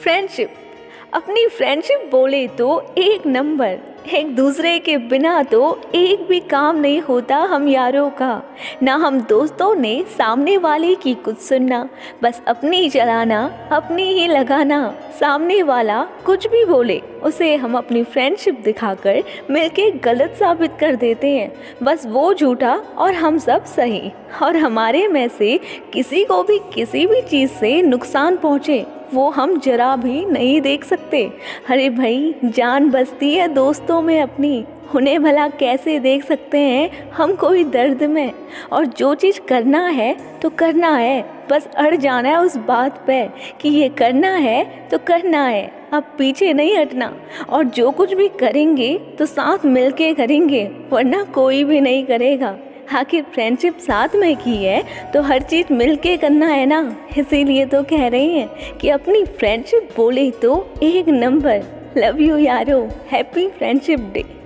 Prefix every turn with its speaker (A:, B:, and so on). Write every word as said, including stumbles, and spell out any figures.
A: Friendship. अपनी friendship बोले तो एक नंबर। एक दूसरे के बिना तो एक भी काम नहीं होता हम यारों का। ना हम दोस्तों ने सामने वाले की कुछ सुनना, बस अपनी चलाना, अपनी ही लगाना। सामने वाला कुछ भी बोले उसे हम अपनी फ्रेंडशिप दिखाकर मिलके गलत साबित कर देते हैं। बस वो झूठा और हम सब सही। और हमारे में से किसी को भी किसी भी चीज़ से नुकसान पहुँचे वो हम जरा भी नहीं देख सकते। अरे भाई, जान बसती है दोस्तों में अपनी, उन्हें भला कैसे देख सकते हैं हम कोई दर्द में। और जो चीज़ करना है तो करना है, बस अड़ जाना है उस बात पे कि ये करना है तो करना है, अब पीछे नहीं हटना। और जो कुछ भी करेंगे तो साथ मिलके करेंगे, वरना कोई भी नहीं करेगा। आखिर फ्रेंडशिप साथ में की है तो हर चीज़ मिलके करना है ना। इसीलिए तो कह रहे हैं कि अपनी फ्रेंडशिप बोले तो एक नंबर। लव यू यारो, हैप्पी फ्रेंडशिप डे।